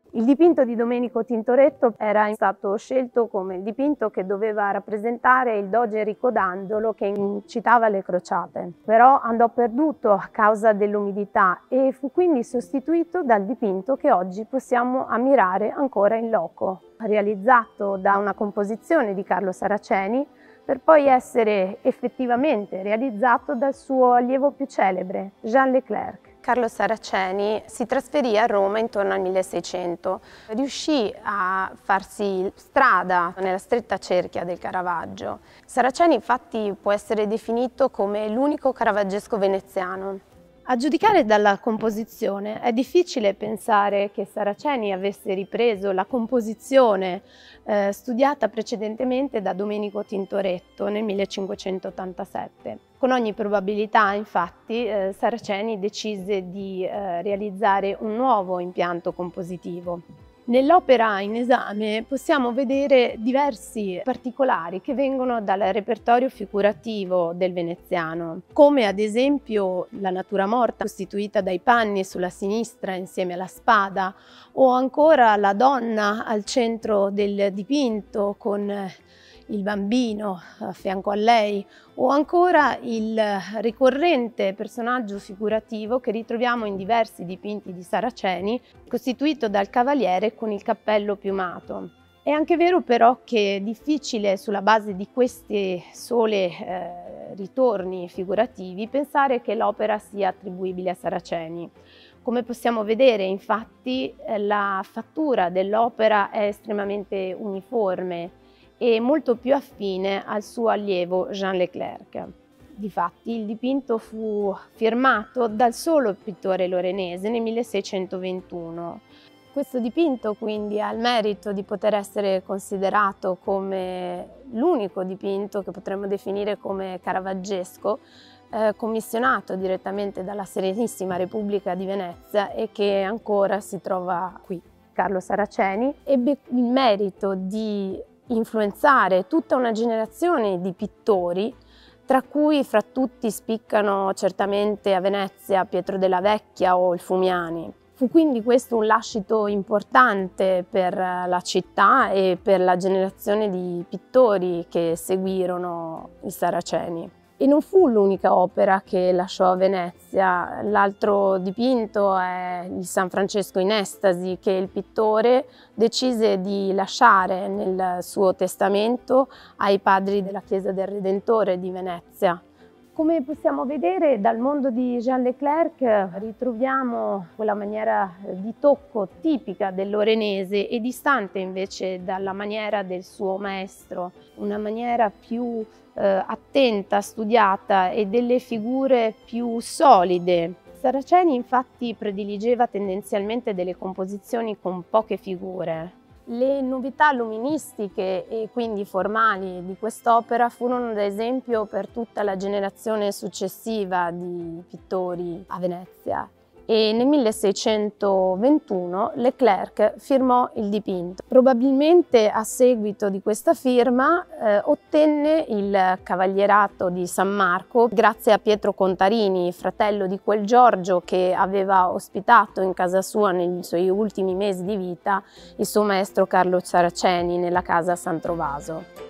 Il dipinto di Domenico Tintoretto era stato scelto come il dipinto che doveva rappresentare il doge Enrico Dandolo che incitava le crociate, però andò perduto a causa dell'umidità e fu quindi sostituito dal dipinto che oggi possiamo ammirare ancora in loco, realizzato da una composizione di Carlo Saraceni per poi essere effettivamente realizzato dal suo allievo più celebre, Jean Leclerc. Carlo Saraceni si trasferì a Roma intorno al 1600. Riuscì a farsi strada nella stretta cerchia del Caravaggio. Saraceni infatti può essere definito come l'unico caravaggesco veneziano. A giudicare dalla composizione è difficile pensare che Saraceni avesse ripreso la composizione studiata precedentemente da Domenico Tintoretto nel 1587. Con ogni probabilità, infatti, Saraceni decise di realizzare un nuovo impianto compositivo. Nell'opera in esame possiamo vedere diversi particolari che vengono dal repertorio figurativo del veneziano, come ad esempio la natura morta costituita dai panni sulla sinistra insieme alla spada, o ancora la donna al centro del dipinto con il bambino a fianco a lei, o ancora il ricorrente personaggio figurativo che ritroviamo in diversi dipinti di Saraceni, costituito dal cavaliere con il cappello piumato. È anche vero però che è difficile, sulla base di questi soli ritorni figurativi, pensare che l'opera sia attribuibile a Saraceni. Come possiamo vedere, infatti, la fattura dell'opera è estremamente uniforme e molto più affine al suo allievo Jean Leclerc. Difatti il dipinto fu firmato dal solo pittore lorenese nel 1621. Questo dipinto quindi ha il merito di poter essere considerato come l'unico dipinto che potremmo definire come caravaggesco, commissionato direttamente dalla Serenissima Repubblica di Venezia e che ancora si trova qui. Carlo Saraceni ebbe il merito di influenzare tutta una generazione di pittori, tra cui fra tutti spiccano certamente a Venezia Pietro della Vecchia o il Fumiani. Fu quindi questo un lascito importante per la città e per la generazione di pittori che seguirono i Saraceni. E non fu l'unica opera che lasciò a Venezia. L'altro dipinto è il San Francesco in Estasi, che il pittore decise di lasciare nel suo testamento ai padri della Chiesa del Redentore di Venezia. Come possiamo vedere, dal mondo di Jean Leclerc ritroviamo quella maniera di tocco tipica del lorenese e distante invece dalla maniera del suo maestro, una maniera più attenta, studiata e delle figure più solide. Saraceni infatti prediligeva tendenzialmente delle composizioni con poche figure. Le novità luministiche e quindi formali di quest'opera furono ad esempio per tutta la generazione successiva di pittori a Venezia. E nel 1621 Leclerc firmò il dipinto. Probabilmente a seguito di questa firma ottenne il cavalierato di San Marco grazie a Pietro Contarini, fratello di quel Giorgio che aveva ospitato in casa sua nei suoi ultimi mesi di vita il suo maestro Carlo Saraceni nella casa San Trovaso.